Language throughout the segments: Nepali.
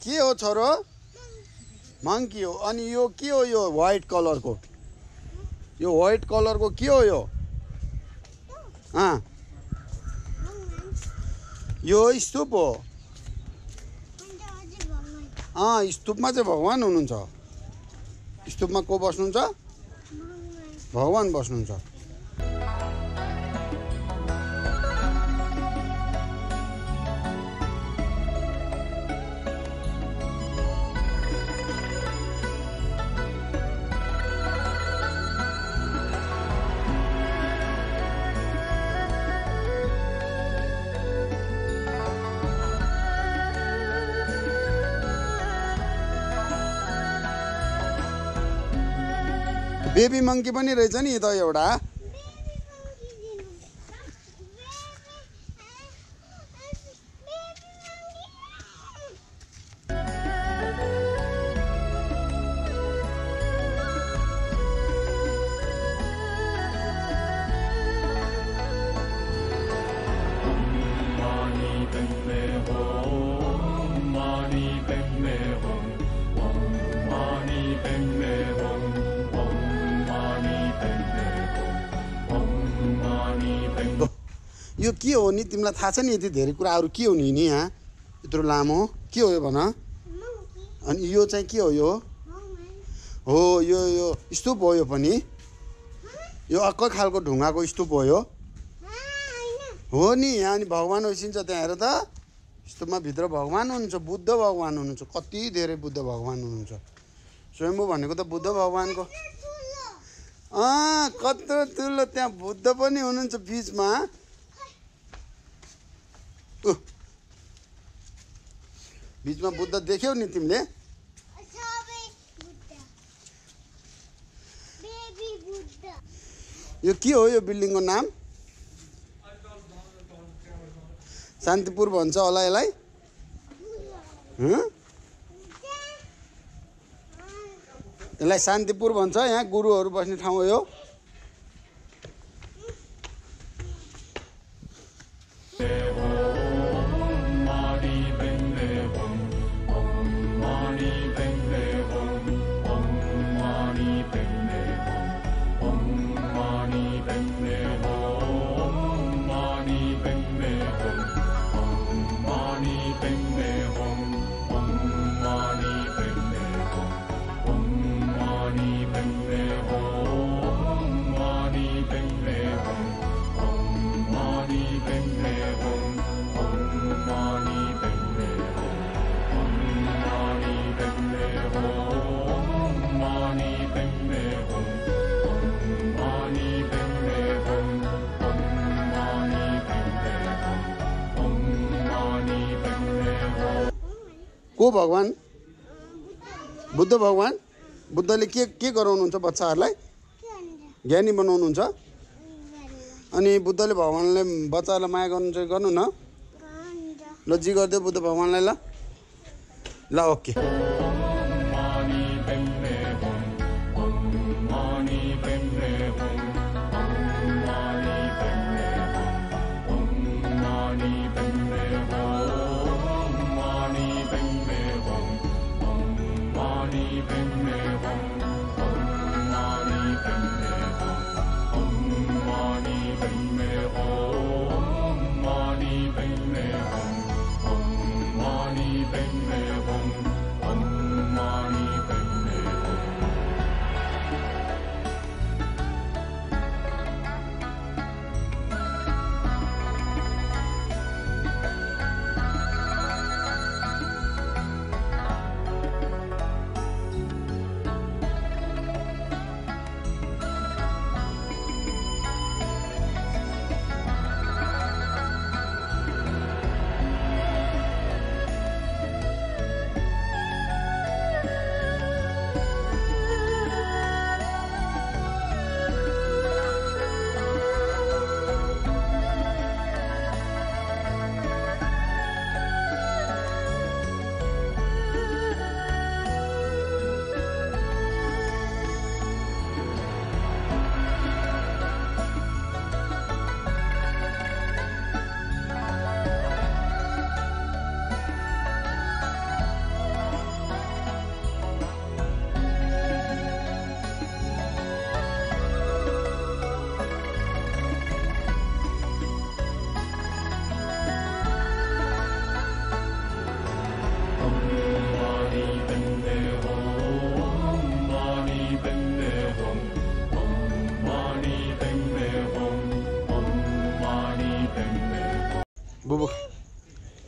के हो छोरो मंकी हो अनि यो के हो यो व्हाइट कलर को यो व्हाइट कलर को के हो यो यो स्तूप हो स्तूपमा चाहिँ भगवान हुनुहुन्छ स्तूपमा को बस्नुहुन्छ भगवान बस्नुहुन्छ बेबी मंकी पनि रहेछ नि त एउटा यो के हो नि तिमीलाई थाहा छ नि यति धेरै कुराहरू के हो नि यहाँ यत्रो लामो के हो यो भन अनि यो चाहिँ के हो यो हो यो यो स्तूप हो यो पनि यो अर्कै खालको ढुङ्गाको स्तूप हो यो हो नि यहाँ अनि भगवान होइसिन्छ त्यहाँ हेर त स्तूपमा भित्र भगवान हुनुहुन्छ बुद्ध भगवान हुनुहुन्छ कति धेरै बुद्ध भगवान हुनुहुन्छ स्वयम्भू भनेको त बुद्ध भगवानको कत्रो ठुलो त्यहाँ बुद्ध पनि हुनुहुन्छ बीचमा बीचमा बुद्ध देख्यौ नि तिमीले यो के हो यो बिल्डिङको नाम शान्तिपुर भन्छ होला यसलाई यसलाई शान्तिपुर भन्छ यहाँ गुरुहरू बस्ने ठाउँ हो यो को भगवान बुद्ध भगवान बुद्धले के गराउनुहुन्छ बच्चाहरूलाई ज्ञानी बनाउनुहुन्छ अनि बुद्धले भगवानले बच्चाहरूलाई माया गर्नु चाहिँ गर्नु न ल जी गरिदियो बुद्ध भगवानलाई ल ओके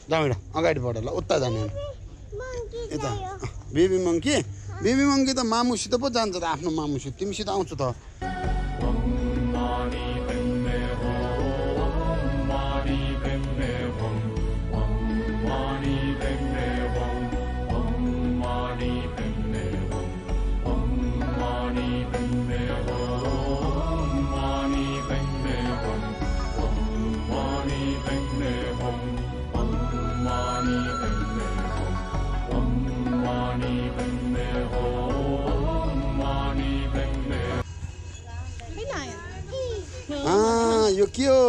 जाउँ हिँड अगाडि बढ ल उता जाने यता बेबी मङ्की त मामुसित पो जान्छ त आफ्नो मामुसित तिमीसित आउँछु त यो के हो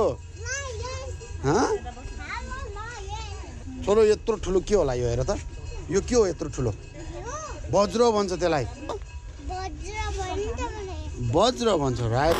छोरो यत्रो ठुलो के होला यो हेर त यो के हो यत्रो ठुलो वज्र भन्छ त्यसलाई वज्र भन्छ राइट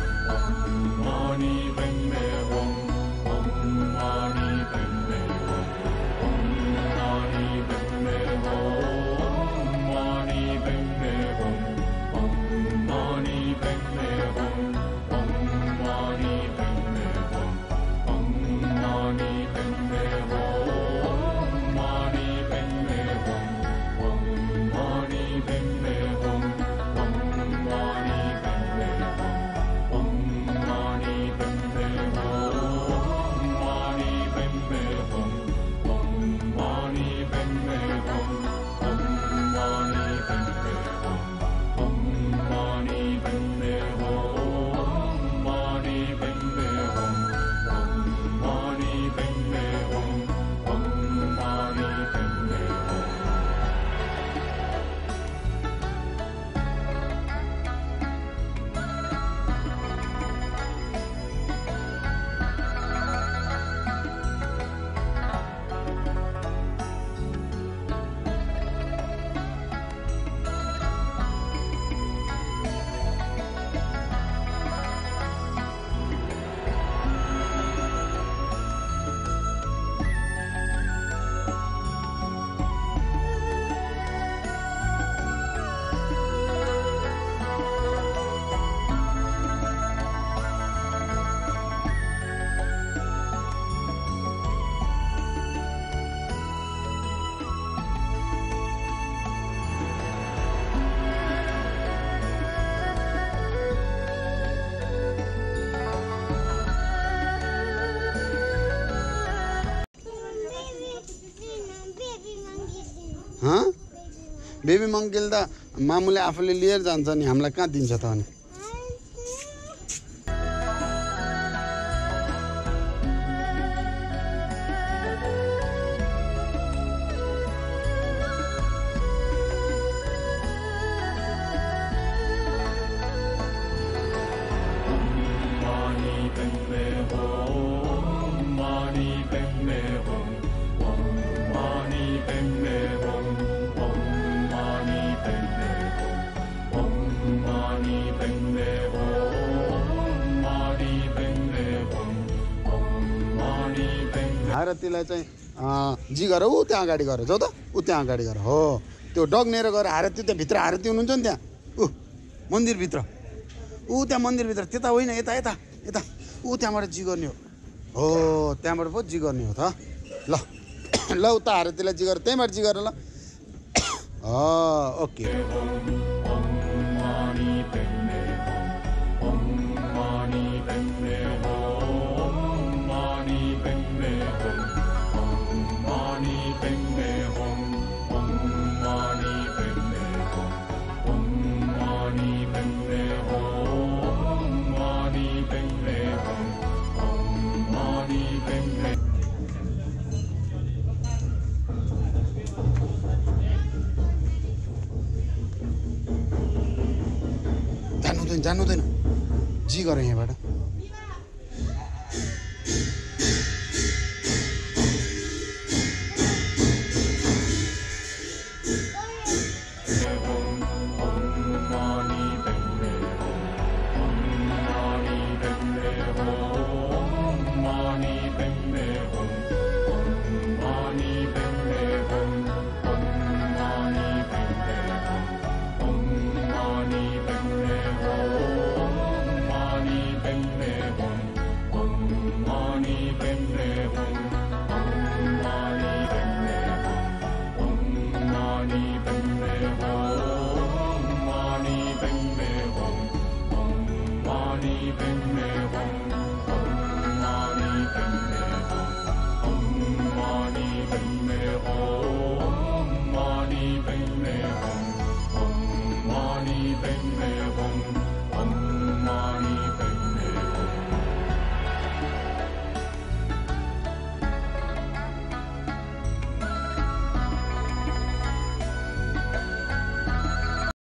बेबी मङ्किल त मामुले आफूले लिएर जान्छ नि हामीलाई कहाँ दिन्छ त अनि हारतीलाई चाहिँ जी गर ऊ त्यहाँ अगाडि गर जाऊ त ऊ त्यहाँ अगाडि गर हो त्यो डग्नेर गएर हारती त्यहाँ भित्र हारती हुनुहुन्छ नि त्यहाँ ऊ मन्दिरभित्र ऊ त्यहाँ मन्दिरभित्र त्यता होइन यता यता यता ऊ त्यहाँबाट जी गर्ने हो त्यहाँबाट पो जी गर्ने हो त ल ल उता हारतीलाई जी गर त्यहीँबाट जी गर ल ओके जानु हुँदैन जी गर यहाँबाट Om